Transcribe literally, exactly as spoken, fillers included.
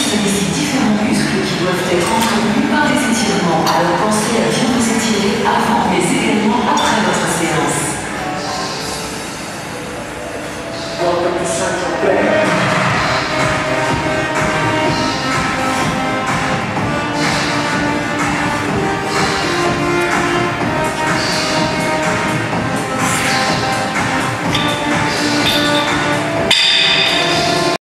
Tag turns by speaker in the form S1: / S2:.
S1: sollicite différents muscles qui doivent être entretenus par des étirements. Alors pensez à bien vous étirer avant mais également après votre séance.
S2: Welcome to Central Bank.